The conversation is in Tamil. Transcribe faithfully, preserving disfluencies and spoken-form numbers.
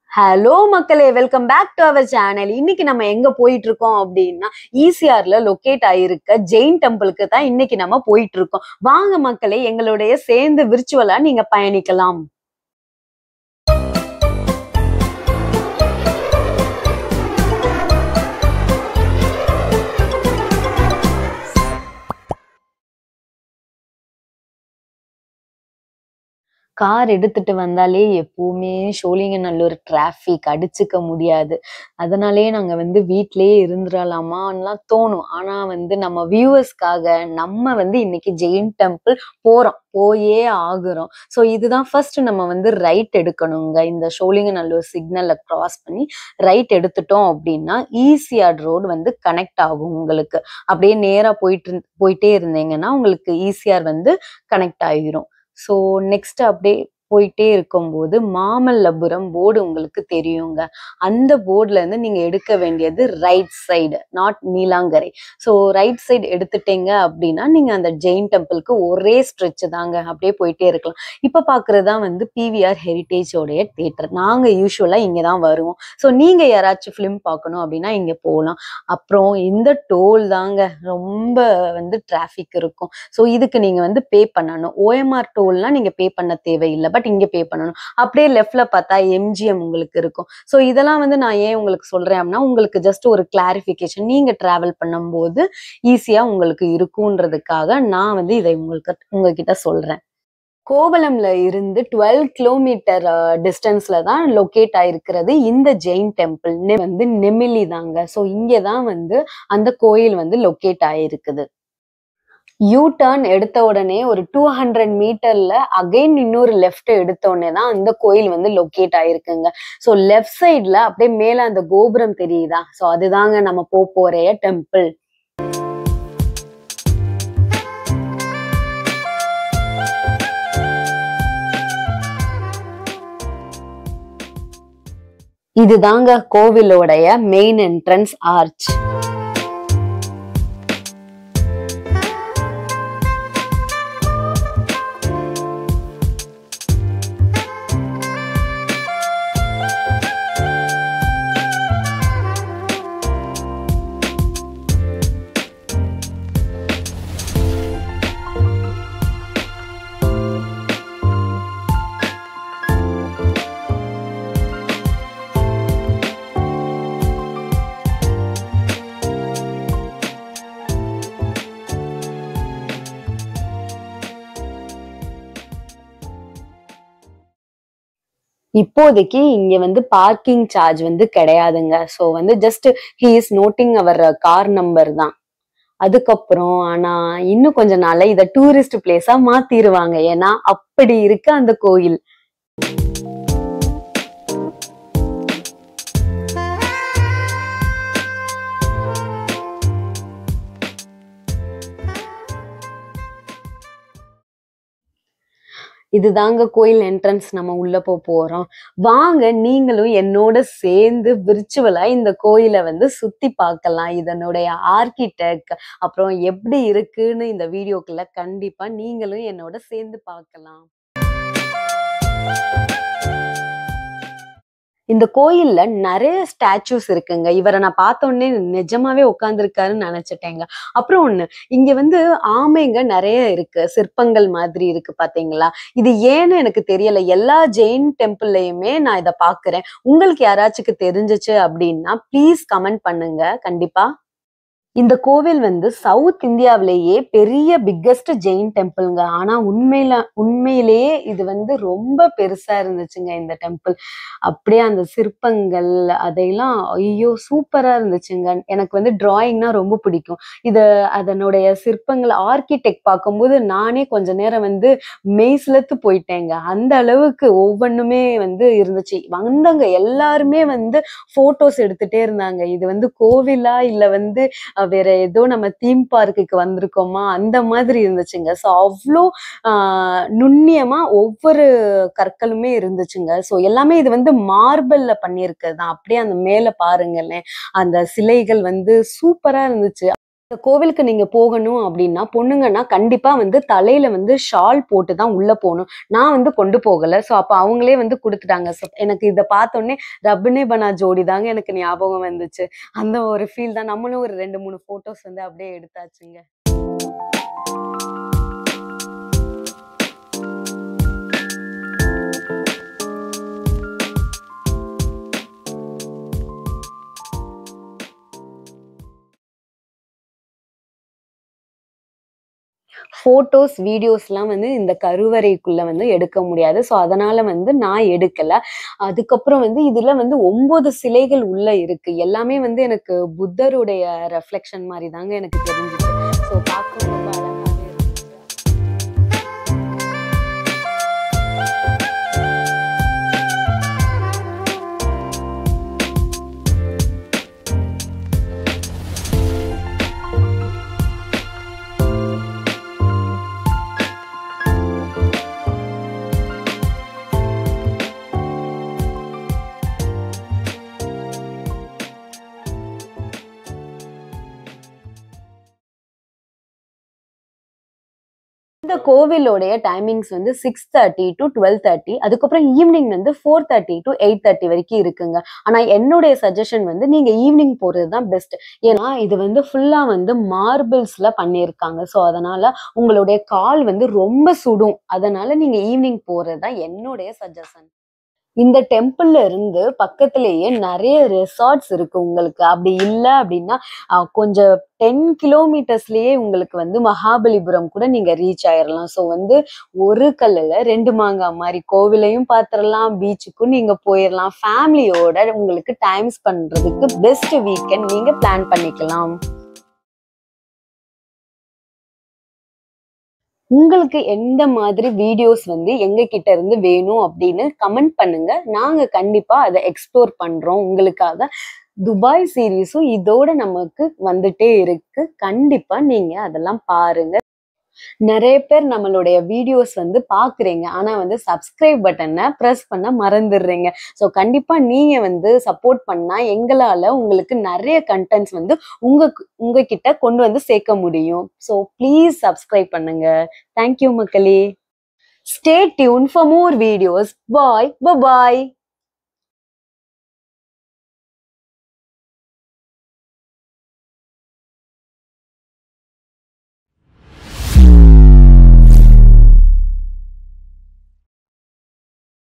ஹலோ மக்களே, welcome back to our channel. இன்னைக்கு நம்ம எங்க போயிட்டு இருக்கோம் அப்படின்னா ஈசிஆர்ல லொக்கேட் ஆயிருக்க ஜெயின் டெம்பிளுக்கு தான் இன்னைக்கு நம்ம போயிட்டு இருக்கோம். வாங்க மக்களே, எங்களுடைய சேர்ந்து விர்ச்சுவலா நீங்க பயணிக்கலாம். கார் எடுத்துட்டு வந்தாலே எப்பவுமே சோழிங்கநல்லூர் டிராஃபிக் அடிச்சுக்க முடியாது. அதனாலேயே நாங்க வந்து வீட்டிலேயே இருந்துடலாமான்லாம் தோணும். ஆனா வந்து நம்ம வியூவர்ஸ்க்காக நம்ம வந்து இன்னைக்கு ஜெயின் டெம்பிள் போறோம். போயே ஆகுறோம். ஸோ இதுதான் ஃபர்ஸ்ட் நம்ம வந்து ரைட் எடுக்கணுங்க. இந்த சோழிங்கநல்லூர் சிக்னலை கிராஸ் பண்ணி ரைட் எடுத்துட்டோம் அப்படின்னா ஈசிஆர் ரோடு வந்து கனெக்ட் ஆகும் உங்களுக்கு. அப்படியே நேரா போயிட்டு போயிட்டே இருந்தீங்கன்னா உங்களுக்கு ஈசிஆர் வந்து கனெக்ட் ஆகிரும். ஸோ நெக்ஸ்ட் அப்படியே போயிட்டே இருக்கும்போது மாமல்லபுரம் போர்டு உங்களுக்கு தெரியுங்க. அந்த போர்டுல இருந்து நீங்க எடுக்க வேண்டியது right side, not Neelankarai. So right side எடுத்துட்டீங்க அப்படின்னா நீங்க அந்த ஜெயின் டெம்பிளுக்கு ஒரே ஸ்ட்ரெச் தாங்க, அப்படியே போயிட்டே இருக்கலாம். இப்ப பாக்குறதுதான் வந்து பிவிஆர் ஹெரிட்டேஜோடைய தியேட்டர். நாங்க யூஸ்வலா இங்கதான் வருவோம். ஸோ நீங்க யாராச்சும் பிலிம் பார்க்கணும் அப்படின்னா இங்க போகலாம். அப்புறம் இந்த டோல் தாங்க ரொம்ப வந்து டிராபிக் இருக்கும். ஸோ இதுக்கு நீங்க வந்து பே பண்ணணும். ஓஎம்ஆர் டோல்னா நீங்க பே பண்ண தேவையில்லை, பட் இங்க பே பண்ணணும். அப்படியே லெஃப்ட்ல பார்த்தா எம்ஜிஎம் உங்களுக்கு இருக்கும். ஸோ இதெல்லாம் வந்து நான் ஏன் உங்களுக்கு சொல்றேன் அப்படின்னா உங்களுக்கு ஜஸ்ட் ஒரு கிளாரிபிகேஷன், நீங்க டிராவல் பண்ணும்போது ஈஸியா உங்களுக்கு இருக்குன்றதுக்காக நான் வந்து இதை உங்களுக்கு உங்ககிட்ட சொல்றேன். கோவளம்ல இருந்து டுவெல் கிலோமீட்டர் டிஸ்டன்ஸ்ல தான் லொக்கேட் ஆயிருக்கிறது இந்த ஜெயின் டெம்பிள். வந்து நெமிலி தாங்க. ஸோ இங்கதான் வந்து அந்த கோயில் வந்து லொக்கேட் ஆயிருக்குது. யூ டர்ன் எடுத்த உடனே ஒரு டூ ஹண்ட்ரட் மீட்டர்ல அகைன் இன்னொரு லெஃப்ட் எடுத்த உடனே தான் அந்த கோயில் வந்து லொக்கேட் ஆயிருக்குங்க. ஸோ லெஃப்ட் சைட்ல அப்படியே மேல அந்த கோபுரம் தெரியுதா? ஸோ அதுதாங்க நம்ம போ போற டெம்பிள். இதுதாங்க கோவிலோடைய மெயின் என்ட்ரன்ஸ் ஆர்ச். இப்போதைக்கு இங்க வந்து பார்க்கிங் சார்ஜ் வந்து கிடையாதுங்க. ஸோ வந்து just he is noting our car number தான். அதுக்கப்புறம் ஆனா இன்னும் கொஞ்ச நாள்ல இத டூரிஸ்ட் பிளேஸா மாத்திருவாங்க. ஏன்னா அப்படி இருக்கு அந்த கோயில். இதுதாங்க கோயில் என்ட்ரன்ஸ். நம்ம உள்ள போறோம். வாங்க நீங்களும் என்னோட சேர்ந்து விர்ச்சுவலா இந்த கோயிலை வந்து சுத்தி பார்க்கலாம். இதனுடைய ஆர்கிடெக்ட் அப்புறம் எப்படி இருக்குன்னு இந்த வீடியோக்குள்ள கண்டிப்பா நீங்களும் என்னோட சேர்ந்து பார்க்கலாம். இந்த கோயில்ல நிறைய ஸ்டாச்சூஸ் இருக்குங்க. இவரை நான் பார்த்த உடனே நிஜமாவே உட்கார்ந்துருக்காருன்னு நினைச்சிட்டேங்க. அப்புறம் ஒண்ணு, இங்க வந்து ஆமைங்க நிறைய இருக்கு, சிற்பங்கள் மாதிரி இருக்கு பாத்தீங்களா? இது ஏன்னு எனக்கு தெரியல. எல்லா ஜெயின் டெம்பிள்லயுமே நான் இதை பாக்குறேன். உங்களுக்கு யாராச்சுக்கு தெரிஞ்சிச்சு அப்படின்னா ப்ளீஸ் கமெண்ட் பண்ணுங்க கண்டிப்பா. இந்த கோவில் வந்து சவுத் இந்தியாவிலேயே பெரிய பிக்கஸ்ட் ஜெயின் டெம்பிள்ங்க. ஆனா உண்மையில உண்மையிலேயே இது வந்து ரொம்ப பெருசா இருந்துச்சுங்க இந்த டெம்பிள். அப்படியே அந்த சிற்பங்கள் அதையெல்லாம் ஐயோ சூப்பரா இருந்துச்சுங்க. எனக்கு வந்து டிராயிங்னா ரொம்ப பிடிக்கும். இது அதனுடைய சிற்பங்கள் ஆர்கிடெக்ட் பார்க்கும்போது நானே கொஞ்ச நேரம் வந்து மெய்சிலத்து போயிட்டேங்க. அந்த அளவுக்கு ஒவ்வொன்றுமே வந்து இருந்துச்சு. வந்தவங்க எல்லாருமே வந்து போட்டோஸ் எடுத்துட்டே இருந்தாங்க. இது வந்து கோவிலா இல்ல வந்து வேற ஏதோ நம்ம தீம் பார்க்குக்கு வந்திருக்கோமா அந்த மாதிரி இருந்துச்சுங்க. ஸோ அவ்வளோ ஆஹ் நுண்ணியமா ஒவ்வொரு கற்களுமே இருந்துச்சுங்க. ஸோ எல்லாமே இது வந்து மார்பல்ல பண்ணியிருக்கிறது தான். அப்படியே அந்த மேல பாருங்களேன், அந்த சிலைகள் வந்து சூப்பரா இருந்துச்சு. இந்த கோவிலுக்கு நீங்க போகணும் அப்படின்னா, பொண்ணுங்கன்னா கண்டிப்பா வந்து தலையில வந்து ஷால் போட்டு தான் உள்ள போணும். நான் வந்து கொண்டு போகல. ஸோ அப்ப அவங்களே வந்து குடுத்துட்டாங்க. ஸோ எனக்கு இத பார்த்தோனே ரப்பனே பனா ஜோடி தாங்க எனக்கு ஞாபகம் வந்துச்சு. அந்த ஒரு ஃபீல் தான். நம்மளும் ஒரு ரெண்டு, மூணு ஃபோட்டோஸ் வந்து அப்படியே எடுத்தாச்சுங்க. ஃபோட்டோஸ், வீடியோஸ்லாம் வந்து இந்த கருவறைக்குள்ள வந்து எடுக்க முடியாது. ஸோ, அதனால வந்து நான் எடுக்கல. அதுக்கப்புறம் வந்து இதுல வந்து ஒன்பது சிலைகள் உள்ள இருக்கு. எல்லாமே வந்து எனக்கு புத்தருடைய ரெஃப்ளெக்ஷன் மாரி தாங்க எனக்கு தெரிஞ்சுச்சு. ஸோ, பார்க்கவும் ரொம்ப அழகாவே இருந்துச்சு. இந்த கோவிலோடைய டைமிங்ஸ் வந்து six thirty to twelve thirty அதுக்கப்புறம் ஈவினிங் வந்து four thirty to eight thirty வரைக்கும் இருக்குங்க. ஆனா என்னுடைய சஜஷன் வந்து நீங்க ஈவினிங் போறது தான் பெஸ்ட். ஏன்னா இது வந்து ஃபுல்லா வந்து மார்பிள்ஸ்ல பண்ணியிருக்காங்க. ஸோ அதனால உங்களுடைய கால் வந்து ரொம்ப சுடும். அதனால நீங்க ஈவினிங் போறது தான் என்னுடைய சஜஷன். இந்த டெம்பிள்ல இருந்து பக்கத்திலேயே நெறைய ரிசார்ட்ஸ் இருக்கு உங்களுக்கு. அப்படி இல்ல அப்படின்னா, அ கொஞ்சம் பத்து கிலோமீட்டர்ஸ்லயே உங்களுக்கு வந்து மகாபலிபுரம் கூட நீங்க ரீச் ஆயிரலாம். ஸோ வந்து ஒரு கல்லுல ரெண்டு மாங்கா மாரி கோவிலையும் பார்த்துறலாம், பீச்சுக்கும் நீங்க போயிரலாம். ஃபேமிலியோட உங்களுக்கு டைம் ஸ்பெண்ட் பண்றதுக்கு பெஸ்ட் வீக்கெண்ட் நீங்க பிளான் பண்ணிக்கலாம். உங்களுக்கு எந்த மாதிரி வீடியோஸ் வந்து எங்க கிட்ட இருந்து வேணும் அப்படின்னு கமெண்ட் பண்ணுங்க. நாங்க கண்டிப்பா அத எக்ஸ்ப்ளோர் பண்றோம் உங்களுக்காக. துபாய் சீரிஸும் இதோட நமக்கு வந்துட்டே இருக்கு. கண்டிப்பா நீங்க அதெல்லாம் பாருங்க. நெறைய பேர் நம்மளுடைய வீடியோஸ் வந்து பார்க்குறீங்க. ஆனா வந்து சப்ஸ்கிரைப் பட்டன பிரஸ் பண்ண மறந்துடுறீங்க. ஸோ கண்டிப்பா நீங்க வந்து சப்போர்ட் பண்ணா எங்களால உங்களுக்கு நெறைய கன்டென்ட்ஸ் வந்து உங்க உங்க கிட்ட கொண்டு வந்து சேர்க்க முடியும். ஸோ ப்ளீஸ் சப்ஸ்கிரைப் பண்ணுங்க. தேங்க் யூ மக்களே. Stay tuned for more videos. Bye. Bye bye.